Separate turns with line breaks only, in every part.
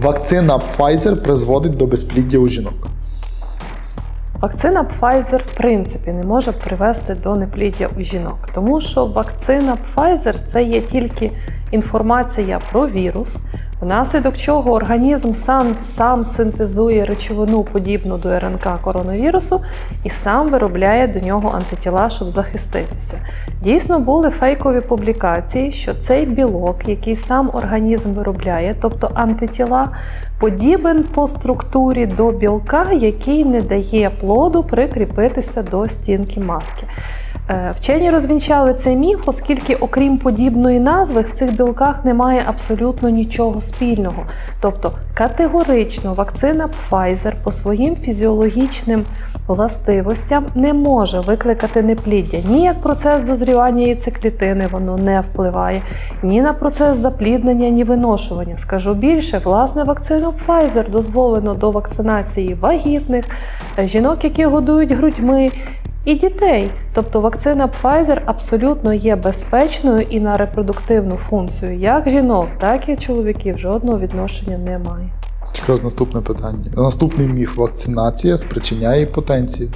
Вакцина Pfizer призводить до безпліддя у жінок.
Вакцина Pfizer, в принципі, не може привести до непліддя у жінок, тому що вакцина Pfizer – це є тільки інформація про вірус, внаслідок чого організм сам синтезує речовину, подібну до РНК коронавірусу, і сам виробляє до нього антитіла, щоб захиститися. Дійсно, були фейкові публікації, що цей білок, який сам організм виробляє, тобто антитіла, подібен по структурі до білка, який не дає плоду прикріпитися до стінки матки. Вчені розвінчали цей міф, оскільки, окрім подібної назви, в цих білках немає абсолютно нічого спільного. Тобто, категорично вакцина Pfizer по своїм фізіологічним властивостям не може викликати непліддя. Ні як процес дозрівання яйцеклітини воно не впливає, ні на процес запліднення, ні виношування. Скажу більше, власне, вакцину Pfizer дозволено до вакцинації вагітних, жінок, які годують грудьми, і дітей. Тобто вакцина Pfizer абсолютно є безпечною і на репродуктивну функцію як жінок, так і чоловіків жодного відношення не має.
Якраз наступне питання. Наступний міф: вакцинація спричиняє імпотенцію.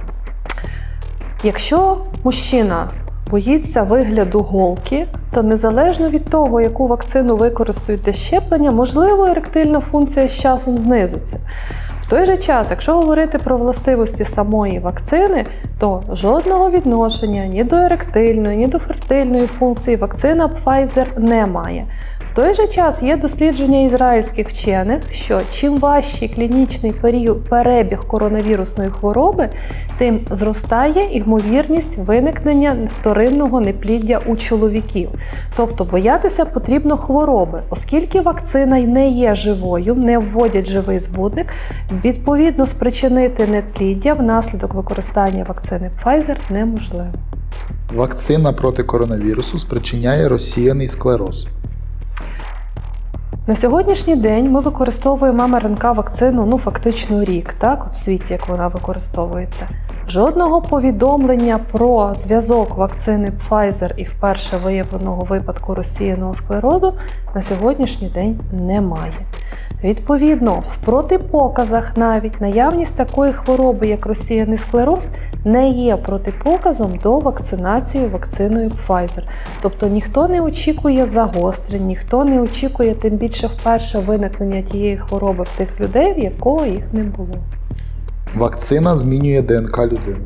Якщо мужчина боїться вигляду голки, то незалежно від того, яку вакцину використають для щеплення, можливо, еректильна функція з часом знизиться. В той же час, якщо говорити про властивості самої вакцини, то жодного відношення ні до еректильної, ні до фертильної функції вакцина Pfizer не має. В той же час є дослідження ізраїльських вчених, що чим важчий клінічний перебіг коронавірусної хвороби, тим зростає ймовірність виникнення вторинного непліддя у чоловіків. Тобто боятися потрібно хвороби, оскільки вакцина не є живою, не вводять живий збудник, відповідно спричинити непліддя внаслідок використання вакцини Pfizer неможливо.
Вакцина проти коронавірусу спричиняє розсіяний склероз.
На сьогоднішній день ми використовуємо МРНК-вакцину фактично рік, так, в світі, як вона використовується. Жодного повідомлення про зв'язок вакцини Pfizer і вперше виявленого випадку розсіяного склерозу на сьогоднішній день немає. Відповідно, в протипоказах навіть наявність такої хвороби, як розсіяний склероз, не є протипоказом до вакцинації вакциною Pfizer. Тобто ніхто не очікує загострень, ніхто не очікує тим більше вперше виникнення тієї хвороби в тих людей, в якого їх не було.
Вакцина змінює ДНК людини.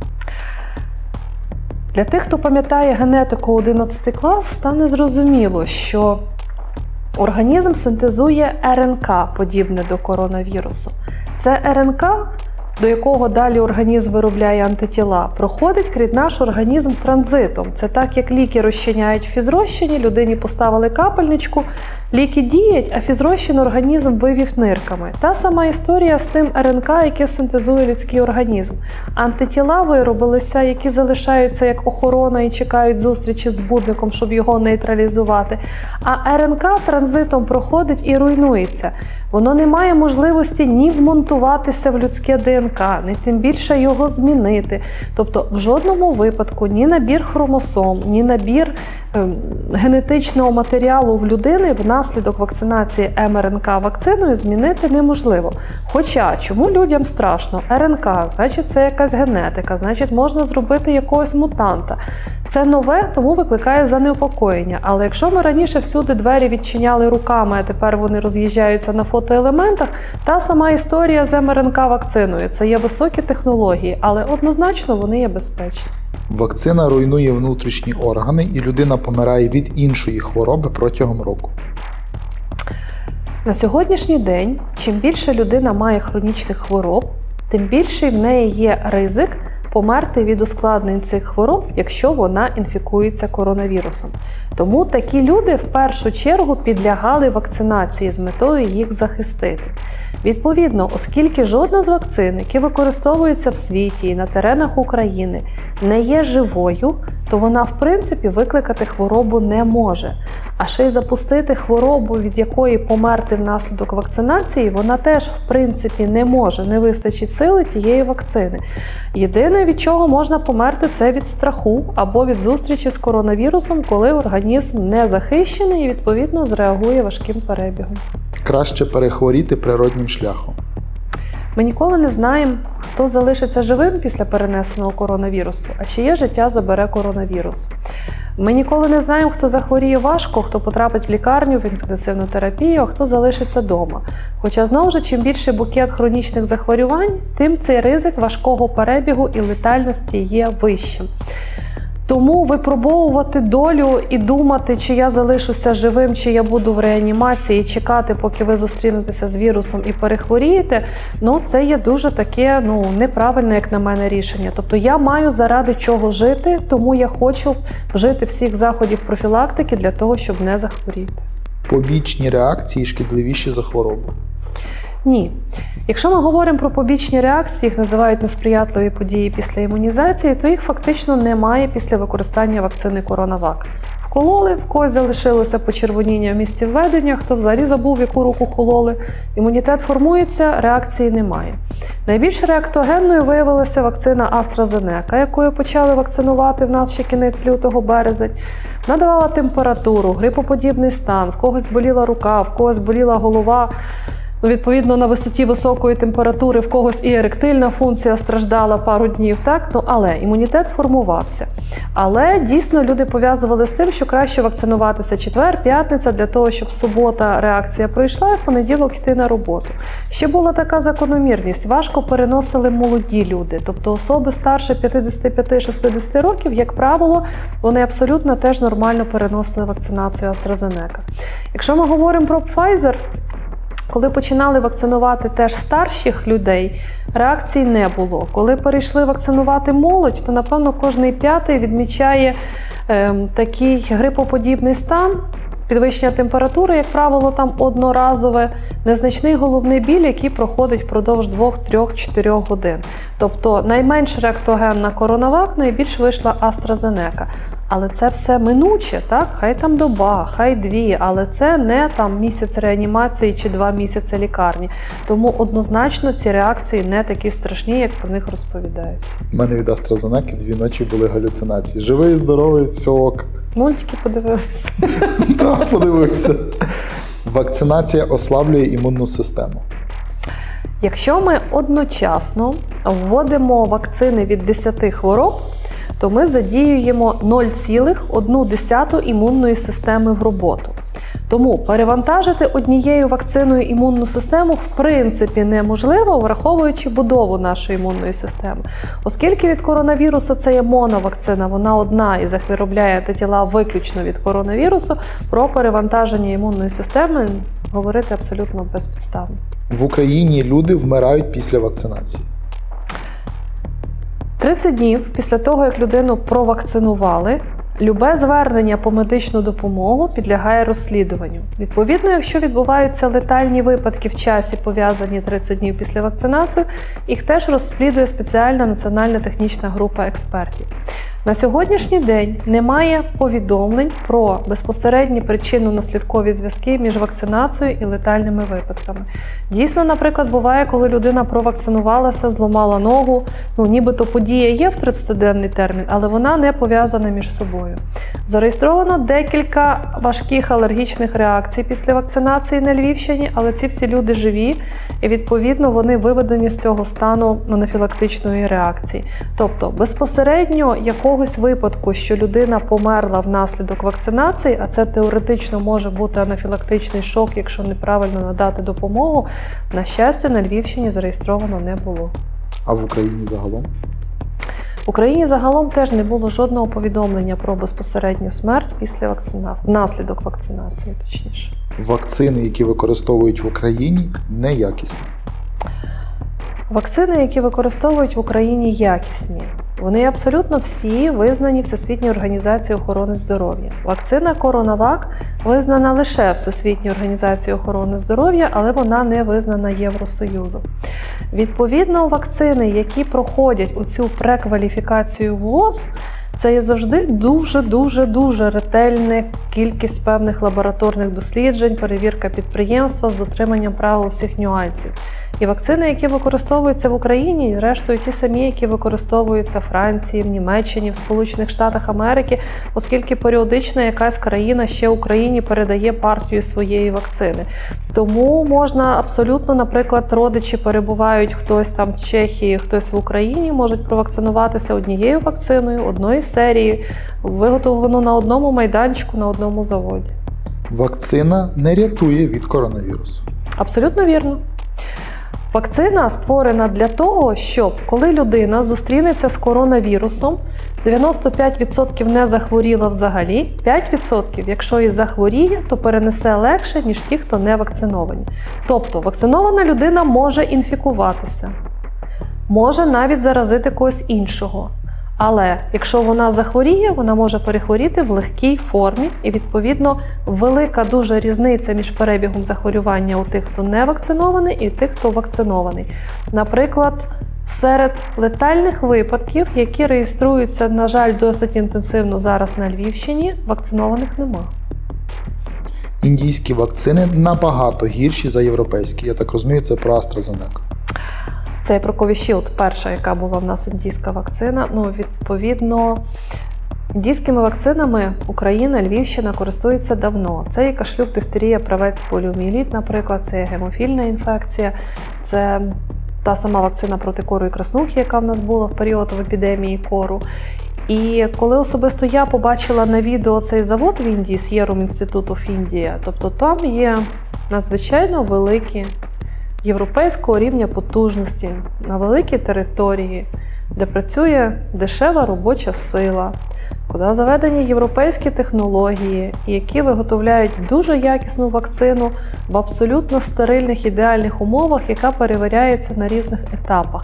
Для тих, хто пам'ятає генетику 11 клас, стане зрозуміло, що організм синтезує РНК, подібне до коронавірусу. Це РНК, до якого далі організм виробляє антитіла, проходить крізь наш організм транзитом. Це так, як ліки розчиняють в фізрозчині, людині поставили капельничку, ліки діють, а фізрозчин організм вивів нирками. Та сама історія з тим РНК, яке синтезує людський організм. Антитіла виробилися, які залишаються як охорона і чекають зустрічі з збудником, щоб його нейтралізувати. А РНК транзитом проходить і руйнується. Воно не має можливості ні вмонтуватися в людське ДНК, ні тим більше його змінити. Тобто в жодному випадку ні набір хромосом, ні набір генетичного матеріалу в людини внаслідок вакцинації МРНК-вакциною змінити неможливо. Хоча, чому людям страшно? РНК, значить це якась генетика, значить можна зробити якогось мутанта. Це нове, тому викликає занепокоєння. Але якщо ми раніше всюди двері відчиняли руками, а тепер вони роз'їжджаються на фотоелементах, та сама історія з МРНК-вакциною. Це є високі технології, але однозначно вони є безпечні.
Вакцина руйнує внутрішні органи, і людина помирає від іншої хвороби протягом року.
На сьогоднішній день, чим більше людина має хронічних хвороб, тим більший в неї є ризик померти від ускладнень цих хвороб, якщо вона інфікується коронавірусом. Тому такі люди в першу чергу підлягали вакцинації з метою їх захистити. Відповідно, оскільки жодна з вакцин, які використовуються в світі і на теренах України, не є живою, то вона, в принципі, викликати хворобу не може. А ще й запустити хворобу, від якої померти внаслідок вакцинації, вона теж, в принципі, не може, не вистачить сили тієї вакцини. Єдине, від чого можна померти, це від страху або від зустрічі з коронавірусом, коли організм не захищений і, відповідно, зреагує важким перебігом.
краще перехворіти природнім шляхом?
Ми ніколи не знаємо, хто залишиться живим після перенесеного коронавірусу, а чиє життя забере коронавірус. Ми ніколи не знаємо, хто захворіє важко, хто потрапить в лікарню, в інтенсивну терапію, а хто залишиться вдома. Хоча, знову ж, чим більший букет хронічних захворювань, тим цей ризик важкого перебігу і летальності є вищим. Тому випробовувати долю і думати, чи я залишуся живим, чи я буду в реанімації, і чекати, поки ви зустрінетеся з вірусом і перехворієте, це є дуже таке, неправильне, як на мене, рішення. Тобто я маю заради чого жити, тому я хочу вжити всіх заходів профілактики для того, щоб не захворіти.
Побічні реакції шкідливіші за хворобу?
Ні. Якщо ми говоримо про побічні реакції, їх називають несприятливі події після імунізації, то їх фактично немає після використання вакцини CoronaVac. Вкололи, в когось залишилося почервоніння в місці введення, хто взагалі забув, в яку руку кололи. Імунітет формується, реакції немає. Найбільш реактогенною виявилася вакцина AstraZeneca, якою почали вакцинувати в нас ще кінець лютого-березень. Вона давала температуру, грипоподібний стан, в когось боліла рука, в когось боліла голова. Відповідно, на висоті високої температури в когось і еректильна функція страждала пару днів, так? Але імунітет формувався. Але дійсно люди пов'язували з тим, що краще вакцинуватися четвер, п'ятниця, для того, щоб субота реакція пройшла, і в понеділок йти на роботу. Ще була така закономірність. Важко переносили молоді люди. Тобто особи старше 55-60 років, як правило, вони абсолютно теж нормально переносили вакцинацію AstraZeneca. Якщо ми говоримо про Pfizer, коли починали вакцинувати теж старших людей, реакцій не було. Коли перейшли вакцинувати молодь, то, напевно, кожний п'ятий відмічає такий грипоподібний стан, підвищення температури, як правило, там одноразове, незначний головний біль, який проходить впродовж 2, 3, 4 годин. Тобто найменш реактогенна CoronaVac, найбільш вийшла AstraZeneca. Але це все минуче, так? Хай там доба, хай 2, але це не там місяць реанімації чи 2 місяці лікарні. Тому однозначно ці реакції не такі страшні, як про них розповідають.
У мене від AstraZeneca 2 ночі були галюцинації. Живий, здоровий, все ок.
Мультики подивилися.
Так, подивився. Вакцинація ослаблює імунну систему.
Якщо ми одночасно вводимо вакцини від 10 хвороб, то ми задіюємо 0,1 імунної системи в роботу. Тому перевантажити однією вакциною імунну систему в принципі неможливо, враховуючи будову нашої імунної системи. Оскільки від коронавірусу це є моновакцина, вона одна і виробляє антитіла виключно від коронавірусу, про перевантаження імунної системи говорити абсолютно безпідставно.
В Україні люди вмирають після вакцинації.
30 днів після того, як людину провакцинували, любе звернення по медичну допомогу підлягає розслідуванню. Відповідно, якщо відбуваються летальні випадки в часі, пов'язані 30 днів після вакцинації, їх теж розслідує спеціальна національна технічна група експертів. На сьогоднішній день немає повідомлень про безпосередні причинно-наслідкові зв'язки між вакцинацією і летальними випадками. Дійсно, наприклад, буває, коли людина провакцинувалася, зламала ногу, нібито подія є в 30-денний термін, але вона не пов'язана між собою. Зареєстровано декілька важких алергічних реакцій після вакцинації на Львівщині, але ці всі люди живі, і відповідно вони виведені з цього стану анафілактичної реакції. Тобто безпосередньо якогось випадку, що людина померла внаслідок вакцинації, а це теоретично може бути анафілактичний шок, якщо неправильно надати допомогу, на щастя, на Львівщині зареєстровано не було.
А в Україні загалом?
В Україні загалом теж не було жодного повідомлення про безпосередню смерть після внаслідок вакцинації, точніше.
Вакцини, які використовують в Україні, неякісні.
Вакцини, які використовують в Україні, якісні. Вони абсолютно всі визнані Всесвітньою організацією охорони здоров'я. Вакцина CoronaVac визнана лише Всесвітньою організацією охорони здоров'я, але вона не визнана Євросоюзом. Відповідно, вакцини, які проходять оцю прекваліфікацію в ВОЗ, це є завжди дуже ретельна кількість певних лабораторних досліджень, перевірка підприємства з дотриманням правил всіх нюансів. І вакцини, які використовуються в Україні, зрештою ті самі, які використовуються в Франції, в Німеччині, в Сполучених Штатах Америки, оскільки періодично якась країна ще Україні передає партію своєї вакцини. Тому можна абсолютно, наприклад, родичі перебувають, хтось там в Чехії, хтось в Україні, можуть провакцинуватися однією вакциною, одної серії, виготовлену на одному майданчику, на одному заводі.
Вакцина не рятує від коронавірусу.
Абсолютно вірно. Вакцина створена для того, щоб коли людина зустрінеться з коронавірусом, 95% не захворіла взагалі, 5%, якщо і захворіє, то перенесе легше, ніж ті, хто не вакциновані. Тобто вакцинована людина може інфікуватися, може навіть заразити когось іншого. Але якщо вона захворіє, вона може перехворіти в легкій формі і, відповідно, велика дуже різниця між перебігом захворювання у тих, хто не вакцинований, і тих, хто вакцинований. Наприклад, серед летальних випадків, які реєструються, на жаль, досить інтенсивно зараз на Львівщині, вакцинованих нема.
Індійські вакцини набагато гірші за європейські. Я так розумію, це про AstraZeneca.
Це і про Covishield, перша, яка була в нас індійська вакцина. Відповідно, індійськими вакцинами Україна, Львівщина користується давно. Це і кашлюк, дифтерія, правець, поліомієліт, наприклад, це гемофільна інфекція, це та сама вакцина проти кору і краснухи, яка в нас була в період епідемії кору. І коли особисто я побачила на відео цей завод в Індії, Serum Institute of India, тобто там є надзвичайно великі європейського рівня потужності на великій території, де працює дешева робоча сила, куди заведені європейські технології, які виготовляють дуже якісну вакцину в абсолютно стерильних, ідеальних умовах, яка перевіряється на різних етапах.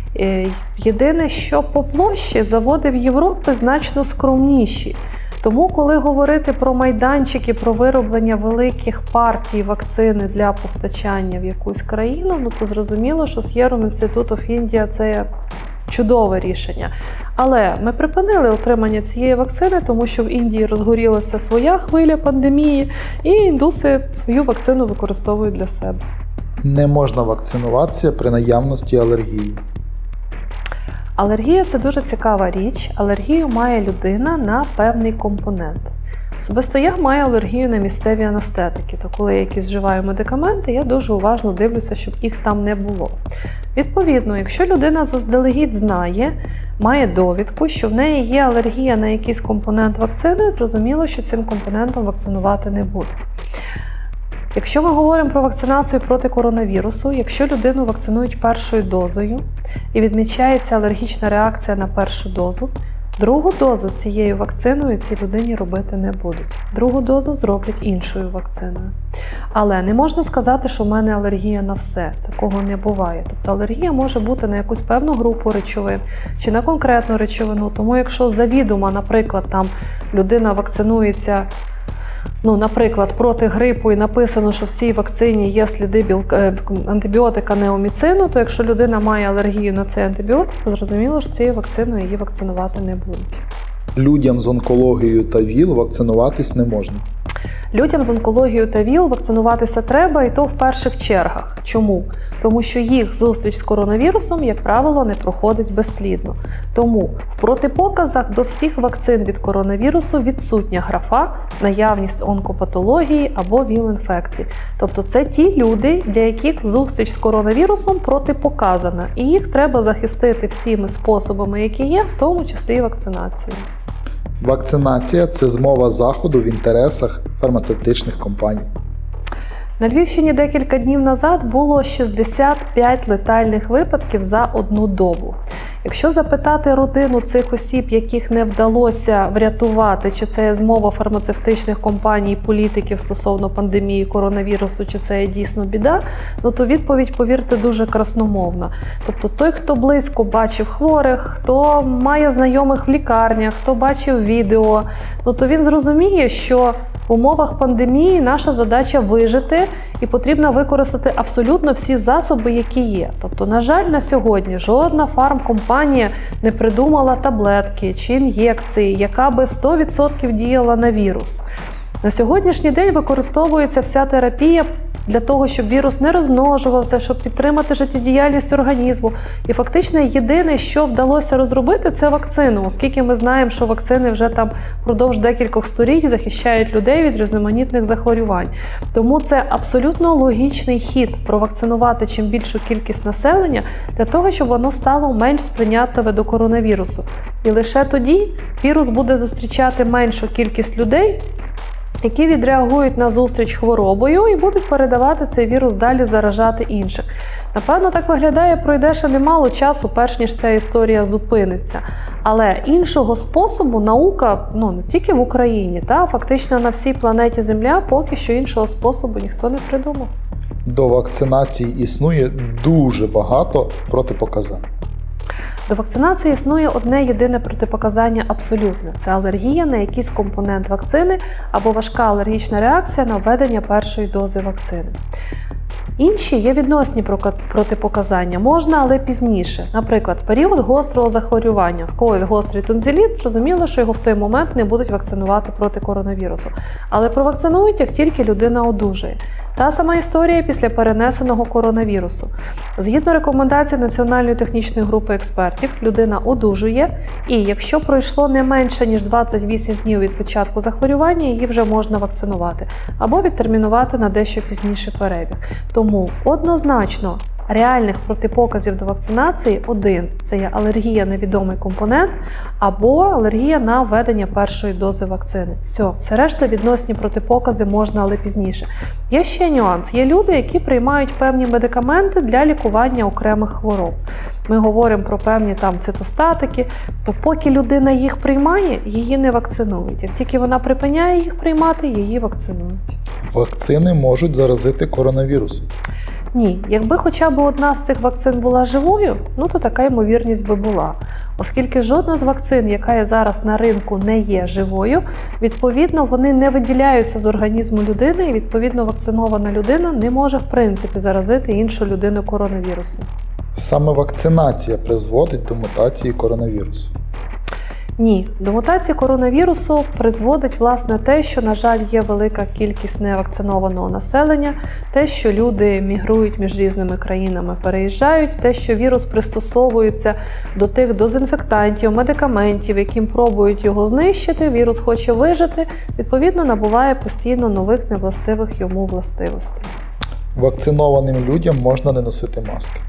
Єдине, що по площі заводи в Європі значно скромніші. Тому, коли говорити про майданчики, про вироблення великих партій вакцини для постачання в якусь країну, то зрозуміло, що Serum Institute of India – це чудове рішення. Але ми припинили отримання цієї вакцини, тому що в Індії розгорілася своя хвиля пандемії, і індуси свою вакцину використовують для себе.
Не можна вакцинуватися при наявності алергії.
Алергія – це дуже цікава річ. Алергію має людина на певний компонент. Особисто я маю алергію на місцеві анестетики, то коли я якісь вживаю медикаменти, я дуже уважно дивлюся, щоб їх там не було. Відповідно, якщо людина заздалегідь знає, має довідку, що в неї є алергія на якийсь компонент вакцини, зрозуміло, що цим компонентом вакцинувати не будуть. Якщо ми говоримо про вакцинацію проти коронавірусу, якщо людину вакцинують першою дозою і відмічається алергічна реакція на першу дозу, другу дозу цією вакциною цій людині робити не будуть. Другу дозу зроблять іншою вакциною. Але не можна сказати, що в мене алергія на все. Такого не буває. Тобто алергія може бути на якусь певну групу речовин чи на конкретну речовину. Тому якщо завідомо, наприклад, там людина вакцинується, наприклад, проти грипу і написано, що в цій вакцині є сліди антибіотика неоміцину, то якщо людина має алергію на цей антибіотик, то зрозуміло, що цією вакциною її вакцинувати не будуть.
Людям з онкологією та ВІЛ вакцинуватись не можна.
Людям з онкологією та ВІЛ вакцинуватися треба, і то в перших чергах. Чому? Тому що їх зустріч з коронавірусом, як правило, не проходить безслідно. Тому в протипоказах до всіх вакцин від коронавірусу відсутня графа наявність онкопатології або ВІЛ-інфекцій. Тобто це ті люди, для яких зустріч з коронавірусом протипоказана, і їх треба захистити всіми способами, які є, в тому числі і вакцинацією.
Вакцинація – це змова заходу в інтересах фармацевтичних компаній.
На Львівщині декілька днів назад було 65 летальних випадків за одну добу. Якщо запитати родину цих осіб, яких не вдалося врятувати, чи це є змова фармацевтичних компаній, політиків стосовно пандемії коронавірусу, чи це є дійсно біда, то відповідь, повірте, дуже красномовна. Тобто той, хто близько бачив хворих, хто має знайомих в лікарнях, хто бачив відео, то він зрозуміє, що в умовах пандемії наша задача вижити і потрібно використати абсолютно всі засоби, які є. Тобто, на жаль, на сьогодні жодна фармкомпанія не придумала таблетки чи ін'єкції, яка би 100% діяла на вірус. На сьогоднішній день використовується вся терапія для того, щоб вірус не розмножувався, щоб підтримати життєдіяльність організму. І фактично єдине, що вдалося розробити, це вакцину, оскільки ми знаємо, що вакцини вже там впродовж декількох століть захищають людей від різноманітних захворювань. Тому це абсолютно логічний хід провакцинувати чим більшу кількість населення для того, щоб воно стало менш сприйнятливе до коронавірусу. І лише тоді вірус буде зустрічати меншу кількість людей, які відреагують на зустріч хворобою і будуть передавати цей вірус далі, заражати інших. Напевно, так виглядає, пройде ще немало часу, перш ніж ця історія зупиниться. Але іншого способу наука, не тільки в Україні, фактично на всій планеті Земля, поки що іншого способу ніхто не придумав.
До вакцинації існує дуже багато протипоказань.
До вакцинації існує одне єдине протипоказання абсолютне – це алергія на якийсь компонент вакцини або важка алергічна реакція на введення першої дози вакцини. Інші є відносні протипоказання, можна, але пізніше. Наприклад, період гострого захворювання. В когось гострий тонзиліт, зрозуміло, що його в той момент не будуть вакцинувати проти коронавірусу. Але провакцинують, як тільки людина одужає. Та сама історія після перенесеного коронавірусу. Згідно рекомендацій Національної технічної групи експертів, людина одужує, і якщо пройшло не менше, ніж 28 днів від початку захворювання, її вже можна вакцинувати або відтермінувати на дещо пізніший перебіг. Тому однозначно реальних протипоказів до вакцинації один – це є алергія на відомий компонент або алергія на введення першої дози вакцини. Все решта відносні протипокази можна, але пізніше. Є ще нюанс. Є люди, які приймають певні медикаменти для лікування окремих хвороб. Ми говоримо про певні цитостатики, то поки людина їх приймає, її не вакцинують. Як тільки вона припиняє їх приймати, її вакцинують.
Вакцини можуть заразити коронавірусом?
Ні. Якби хоча б одна з цих вакцин була живою, то така ймовірність би була. Оскільки жодна з вакцин, яка є зараз на ринку, не є живою, відповідно, вони не виділяються з організму людини, і, відповідно, вакцинована людина не може, в принципі, заразити іншу людину коронавірусом.
Саме вакцинація призводить до мутації коронавірусу?
Ні. До мутації коронавірусу призводить, власне, те, що, на жаль, є велика кількість невакцинованого населення, те, що люди мігрують між різними країнами, переїжджають, те, що вірус пристосовується до тих дезінфектантів, медикаментів, яким пробують його знищити, вірус хоче вижити, відповідно, набуває постійно нових невластивих йому властивостей.
Вакцинованим людям можна не носити маски?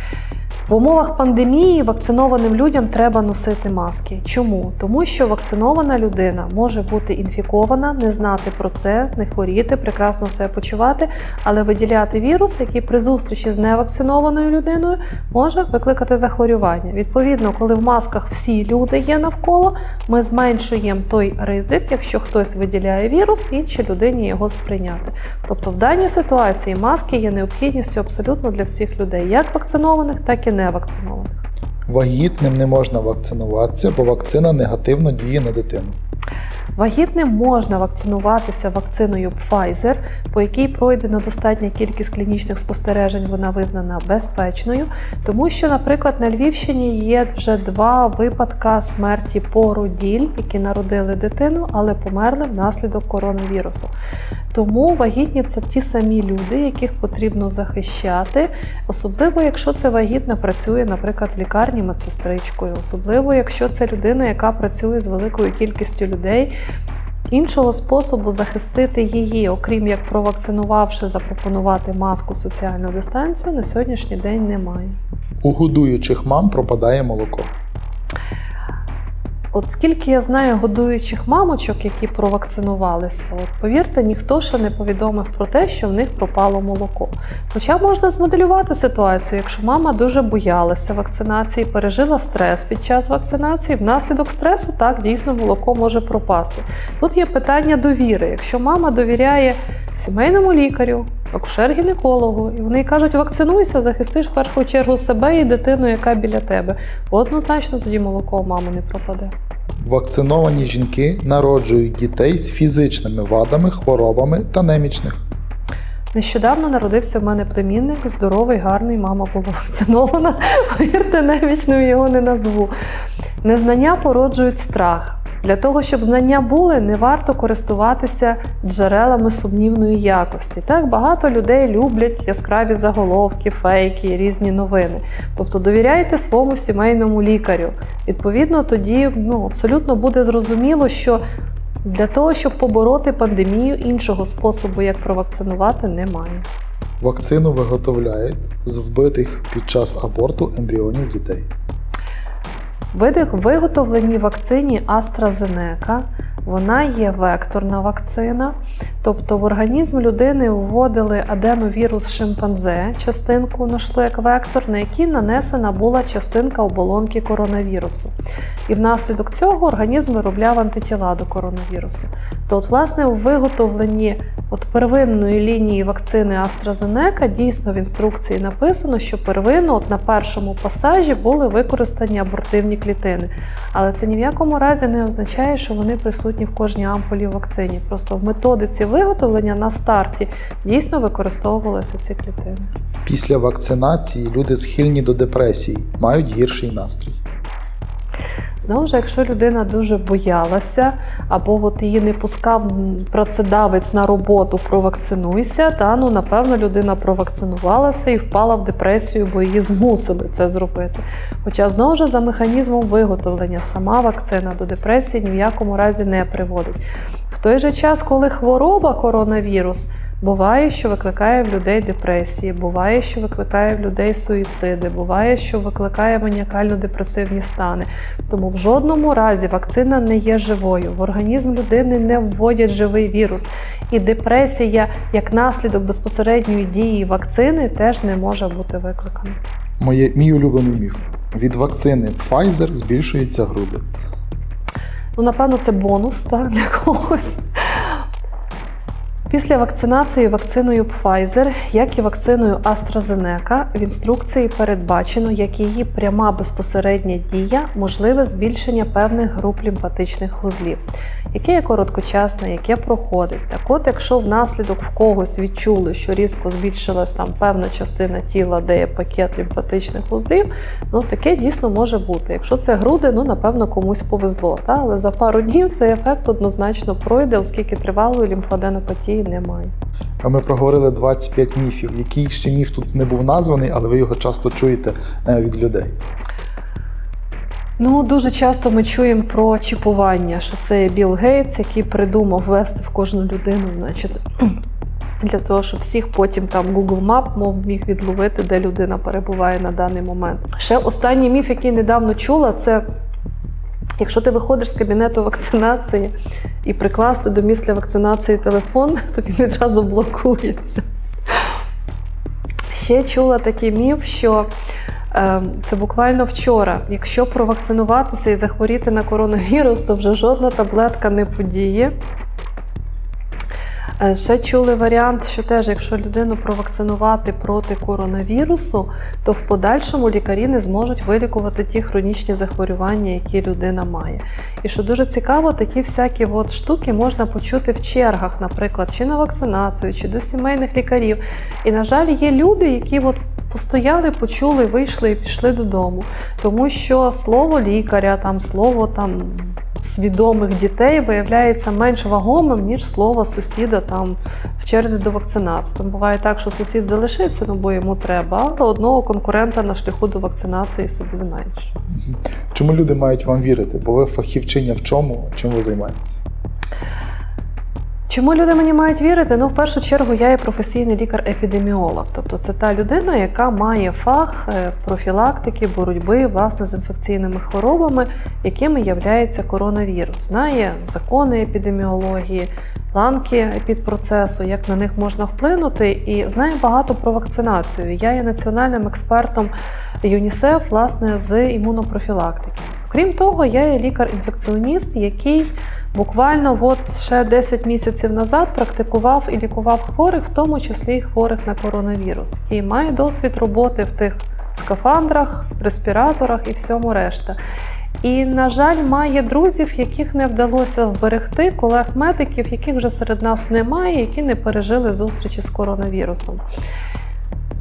В умовах пандемії вакцинованим людям треба носити маски. Чому? Тому що вакцинована людина може бути інфікована, не знати про це, не хворіти, прекрасно себе почувати, але виділяти вірус, який при зустрічі з невакцинованою людиною може викликати захворювання. Відповідно, коли в масках всі люди є навколо, ми зменшуємо той ризик, якщо хтось виділяє вірус, іншій людині його сприйняти. Тобто в даній ситуації маски є необхідністю абсолютно для всіх людей, як вакцинованих, так і невакцинованих.
Вагітним не можна вакцинуватися, бо вакцина негативно діє на дитину.
Вагітним можна вакцинуватися вакциною Pfizer, по якій пройдена достатня кількість клінічних спостережень, вона визнана безпечною, тому що, наприклад, на Львівщині є вже 2 випадки смерті породіль, які народили дитину, але померли внаслідок коронавірусу. Тому вагітні – це ті самі люди, яких потрібно захищати, особливо, якщо це вагітна працює, наприклад, в лікарні медсестричкою, особливо, якщо це людина, яка працює з великою кількістю людей. Іншого способу захистити її, окрім як провакцинувавши, запропонувати маску, соціальну дистанцію, на сьогоднішній день немає.
У годуючих мам пропадає молоко.
От скільки я знаю годуючих мамочок, які провакцинувалися, повірте, ніхто ще не повідомив про те, що в них пропало молоко. Хоча можна змоделювати ситуацію, якщо мама дуже боялася вакцинації, пережила стрес під час вакцинації, внаслідок стресу, так, дійсно, молоко може пропасти. Тут є питання довіри. Якщо мама довіряє сімейному лікарю, акушер-гінекологу, і вони кажуть, вакцинуйся, захистиш в першу чергу себе і дитину, яка біля тебе. Однозначно тоді молоко у мами не пропаде.
Вакциновані жінки народжують дітей з фізичними вадами, хворобами та немічних.
Нещодавно народився в мене племінник, здоровий, гарний, мама була вакцинована, повірте, немічною його не назву. Незнання породжують страх. Для того, щоб знання були, не варто користуватися джерелами сумнівної якості. Так, багато людей люблять яскраві заголовки, фейки, різні новини. Тобто довіряйте своєму сімейному лікарю. Відповідно, тоді абсолютно буде зрозуміло, що для того, щоб побороти пандемію, іншого способу, як провакцинувати, немає.
Вакцину виготовляють з вбитих під час аборту ембріонів дітей.
Виготовлені вакцині AstraZeneca, вона є векторна вакцина, тобто в організм людини вводили аденовірус шимпанзе, частинку знайшли як вектор, на який нанесена була частинка оболонки коронавірусу. І внаслідок цього організм виробляв антитіла до коронавірусу. То власне, у виготовленні первинної лінії вакцини AstraZeneca дійсно в інструкції написано, що первинно на першому пасажі були використані абортивні клітини. Але це ні в якому разі не означає, що вони присутні в кожній ампулі в вакцині. Просто в методиці виготовлення на старті дійсно використовувалися ці клітини.
Після вакцинації люди схильні до депресії, мають гірший настрій.
Знову ж, якщо людина дуже боялася, або її не пускав працедавець на роботу «провакцинуйся», напевно, людина провакцинувалася і впала в депресію, бо її змусили це зробити. Хоча, знову ж, за механізмом виготовлення сама вакцина до депресії ні в якому разі не приводить. В той же час, коли хвороба коронавірус, буває, що викликає в людей депресії, буває, що викликає в людей суїциди, буває, що викликає маніакально-депресивні стани. Тому в жодному разі вакцина не є живою. В організм людини не вводять живий вірус. І депресія, як наслідок безпосередньої дії вакцини, теж не може бути викликана.
Мій улюблений міф. Від вакцини Pfizer збільшуються груди.
Напевно, це бонус для когось. Після вакцинації вакциною Pfizer, як і вакциною AstraZeneca, в інструкції передбачено, як її пряма безпосередня дія, можливе збільшення певних груп лімфатичних вузлів, яке є короткочасне, яке проходить. Так от, якщо внаслідок в когось відчули, що різко збільшилась певна частина тіла, де є пакет лімфатичних вузлів, таке дійсно може бути. Якщо це груди, напевно, комусь повезло. Але за пару днів цей ефект однозначно пройде, оскільки тривалої лімфаденопатії немає.
А ми проговорили 25 міфів. Який ще міф тут не був названий, але ви його часто чуєте від людей?
Дуже часто ми чуємо про чіпування, що це Білл Гейтс, який придумав ввести в кожну людину, для того, щоб всіх потім Google Map міг відловити, де людина перебуває на даний момент. Ще останній міф, який недавно чула, це якщо ти виходиш з кабінету вакцинації і прикласти до місця вакцинації телефон, то він відразу блокується. Ще чула такий міф, що це буквально вчора. Якщо провакцинуватися і захворіти на коронавірус, то вже жодна таблетка не подіє. Ще чули варіант, що теж, якщо людину провакцинувати проти коронавірусу, то в подальшому лікарі не зможуть вилікувати ті хронічні захворювання, які людина має. І що дуже цікаво, такі всякі штуки можна почути в чергах, наприклад, чи на вакцинацію, чи до сімейних лікарів. І, на жаль, є люди, які постояли, почули, вийшли і пішли додому. Тому що слово лікаря, слово свідомих дітей виявляється менш вагомим, ніж слово сусіда в черзі до вакцинації. Тому буває так, що сусід залишився, бо йому треба, а одного конкурента на шляху до вакцинації собі зменшить.
Чому люди мають вам вірити? Бо ви фахівчиня в чому? Чим ви займаєтесь?
Чому люди мені мають вірити? В першу чергу, я є професійний лікар-епідеміолог. Тобто це та людина, яка має фах профілактики, боротьби, власне, з інфекційними хворобами, якими являється коронавірус. Знає закони епідеміології, ланки епідпроцесу, як на них можна вплинути, і знає багато про вакцинацію. Я є національним експертом ЮНІСЕФ, власне, з імунопрофілактики. Крім того, я є лікар-інфекціоніст, який буквально ще 10 місяців назад практикував і лікував хворих, в тому числі і хворих на коронавірус, який має досвід роботи в тих скафандрах, респіраторах і всьому решта. І, на жаль, має друзів, яких не вдалося вберегти, колег-медиків, яких вже серед нас немає, які не пережили зустрічі з коронавірусом.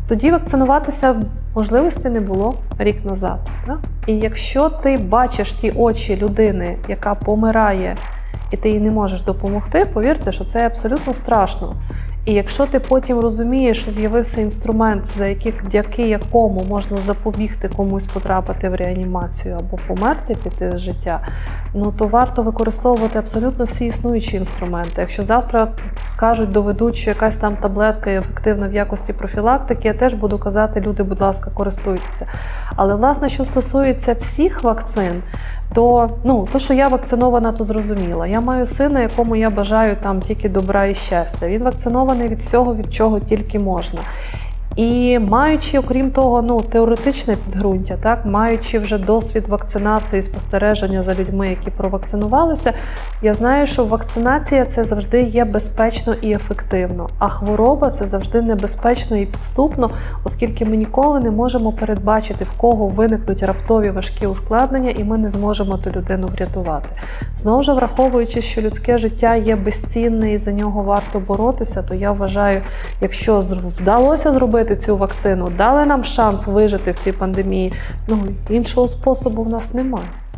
тоді вакцинуватися можливості не було рік назад. Так? І якщо ти бачиш ті очі людини, яка помирає, і ти їй не можеш допомогти, повірте, що це абсолютно страшно. І якщо ти потім розумієш, що з'явився інструмент, завдяки якому можна запобігти комусь потрапити в реанімацію або померти, піти з життя, то варто використовувати абсолютно всі існуючі інструменти. Якщо завтра скажуть, доведуть, що якась там таблетка є ефективна в якості профілактики, я теж буду казати, люди, будь ласка, користуйтеся. Але, власне, що стосується всіх вакцин, то що я вакцинована, то зрозуміло. Я маю сина, якому я бажаю там тільки добра і щастя. Він вакцинований від всього, від чого тільки можна. І маючи, окрім того, теоретичне підґрунтя, так, маючи вже досвід вакцинації, спостереження за людьми, які провакцинувалися, я знаю, що вакцинація – це завжди є безпечно і ефективно, а хвороба – це завжди небезпечно і підступно, оскільки ми ніколи не можемо передбачити, в кого виникнуть раптові важкі ускладнення, і ми не зможемо ту людину врятувати. Знову ж, враховуючи, що людське життя є безцінне і за нього варто боротися, то я вважаю, якщо вдалося зробити цю вакцину, дали нам шанс вижити в цій пандемії, іншого способу в нас немає.